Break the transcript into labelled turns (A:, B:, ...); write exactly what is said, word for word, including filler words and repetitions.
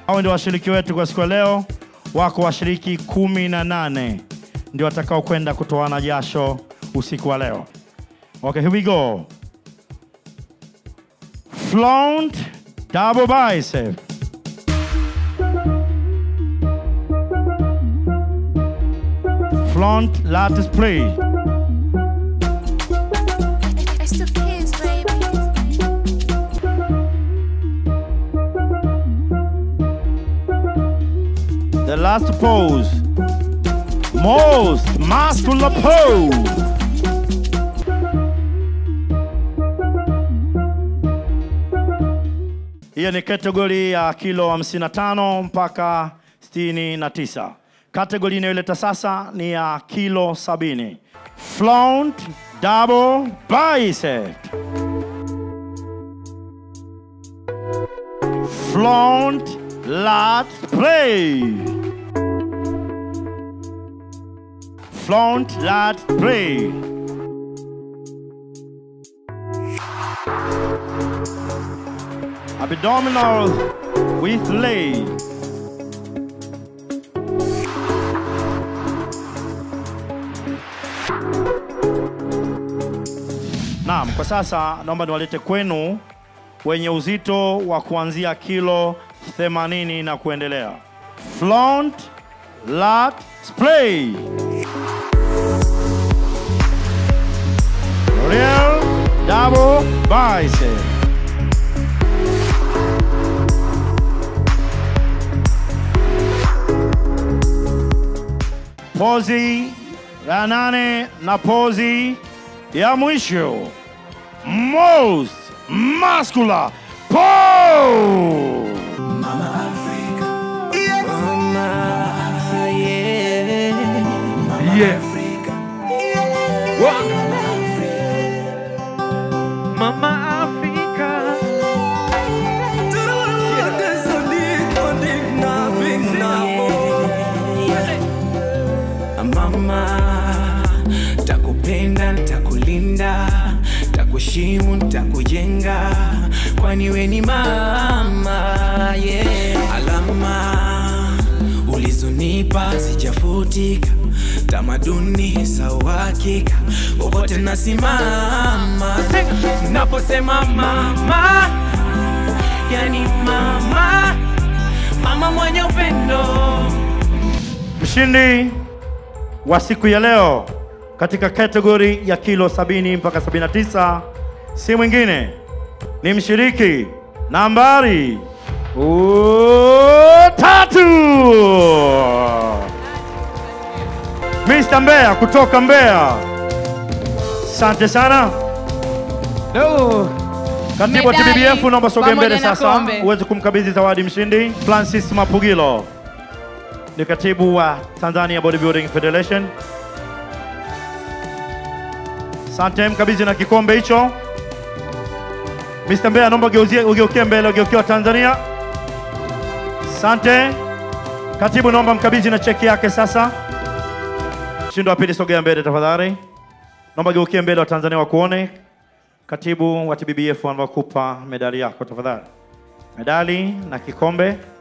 A: Hao ndio washiriki wetu kwa siku ya leo. Wako washiriki kumi na nane ndio watakao kwenda kutoana jasho usiku wa leo. Okay, here we go. Flaunt double bicep. Flaunt lat split. The last pose, most muscular pose. Hiyo ni kategori ya kilo hamsini na tano mpaka sitini na tisa. Kategori inayoleta sasa ni ya kilo sabini. Flaunt double bicep. Flaunt lat split. Flaunt lat split. Abdominal with leg. Naam, kwa sasa naomba niwalete kwenu wenye uzito wa kuanzia kilo themanini na kuendelea. Flaunt lat split. Real double bicep. Pozi ya nane na pozi ya mwisho. Most muscular pose.
B: Mama Africa. Yeah. Mama, yeah. Mama
C: Yeah.
B: Africa.
C: What?
B: Mama Africa. Mama, takupenda, takulinda, takushimu, takujenga, kwani we ni mama, yeah. Alama ulizonipa sijafutika, tamaduni sawakika, wote nasimama. Naposema mama, yani mama, mama mwenye upendo.
A: Mshindi wa siku ya leo katika kategori ya kilo sabini mpaka sabini na tisa si mwingine, ni mshiriki nambari tatu, Mister Mbeya kutoka Mbeya. Asante sana.
C: No.
A: Katibu wa T B B F, naomba sogea mbele sasa uweze kumkabidhi zawadi mshindi. Francis Mapugilo ni katibu wa Tanzania Bodybuilding Federation. Asante, mkabidhi na kikombe hicho. Mister Mbeya, naomba geuzie ugeukie mbele, ugeukie Tanzania. Asante. Katibu, naomba mkabidhi na cheki yake sasa. Mshindi wa pili, sogea mbele tafadhali. Naomba geukie mbele wa Tanzania wakuone. Katibu wa T B B F anakupa medali yako tafadhali. Medali na kikombe.